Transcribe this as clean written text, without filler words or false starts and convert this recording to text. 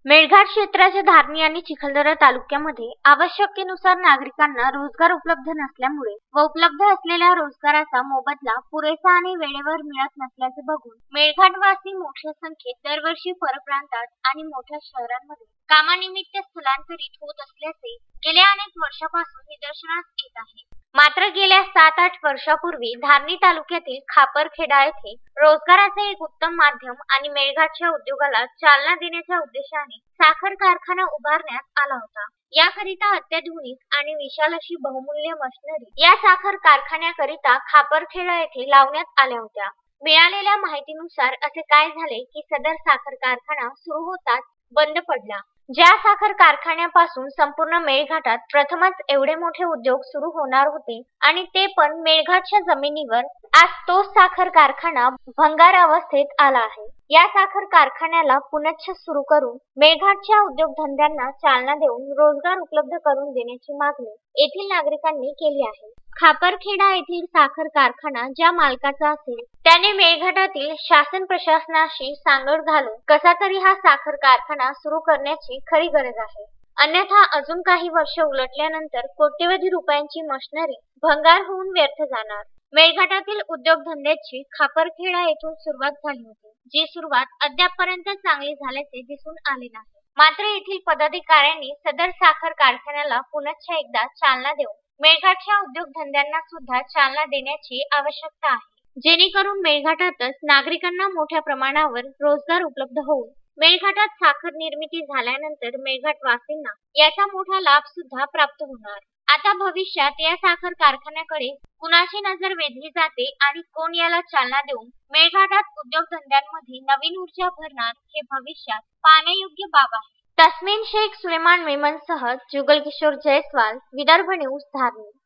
मेळघाट क्षेत्राच्या धारणी आणि चिखलदरा तालुक्यामध्ये आवश्यकतेनुसार नागरिकांना रोजगार उपलब्ध नसल्यामुळे व उपलब्ध असलेल्या रोजगाराचा मोबदला पुरेसा आणि वेळेवर मिळत नसल्याचे बघून मेळघाटवासी मोठ्या संख्येत दरवर्षी परप्रांतात आणि मोठ्या शहरांमध्ये कामानिमित्त स्थलांतरित होत असल्याचे गेल्या अनेक वर्षापासून निदर्शनास येत आहे। मात्र गेल्या 7-8 वर्षापूर्वी धारणी तालुक्यातील खापरखेडा येथे रोजगाराचे एक उत्तम माध्यम आणि मेळघाटच्या उद्योगाला चालना देण्याच्या उद्देशाने साखर कारखाना उभारण्यात आला होता। याकरिता अत्याधुनिक आणि विशाल अशी बहुमूल्य मशिनरी या साखर कारखान्याकरिता खापरखेडा येथे लावण्यात आल्या होत्या। मिळालेल्या माहितीनुसार असे काय झाले की सदर साखर कारखाना सुरू होताच बंद पडला। ज्या साखर कारखान्यापासून संपूर्ण मेळघाटात प्रथमच एवढे मोठे उद्योग सुरू होणार होते आणि ते पण मेळघाटच्या जमिनीवर, आज तोच साखर कारखाना भंगार अवस्थेत आला आहे। या साखर कारखान्याला पुनश्च सुरू करून मेळघाटच्या उद्योगधंद्यांना चालना देऊन रोजगार उपलब्ध करून देण्याची मागणी येथील नागरिकांनी केली आहे। खापरखेडा येथील साखर कारखाना ज्या मालकाचा असेल त्याने मेळघाटातील शासन प्रशासनाशी सांगड घालून कसा तरी हा साखर कारखाना सुरू करण्याची खरी गरज आहे। अन्यथा अजून काही वर्ष उलटल्यानंतर कोट्यवधी रुपयांची मशिनरी भंगार होऊन व्यर्थ जाणार। मेळघाटातील उद्योगधंद्याची खापरखेडा येथून सुरुवात झाली होती, जी सुरुवात अद्यापपर्यंत चांगली झाल्याचे दिसून आले नाही। मात्र येथील पदाधिकाऱ्यांनी सदर साखर कारखान्याला पुनश्च एकदा चालना देऊन मेळघाटच्या उद्योगधंद्यांना सुद्धा चालना देण्याची आवश्यकता आहे, जेणेकरून मेळघाटातच नागरिकांना मोठ्या प्रमाणावर रोजगार उपलब्ध होऊन मेळघाटात साखर निर्मिती झाल्यानंतर मेळघाटवासींना याचा मोठा लाभ सुद्धा प्राप्त होणार। आता भविष्यात या साखर कारखान्याकडे कुणाची नजर वेधली जाते आणि कोण याला चालना देऊन मेळघाटात उद्योगधंद्यांमध्ये नवीन ऊर्जा भरणार हे भविष्यात पाहण्यायोग्य बाब आहे। तस्मीन शेख सुलेमान मेमनसह जुगल किशोर जयस्वाल, विदर्भ न्यूज, धारणी।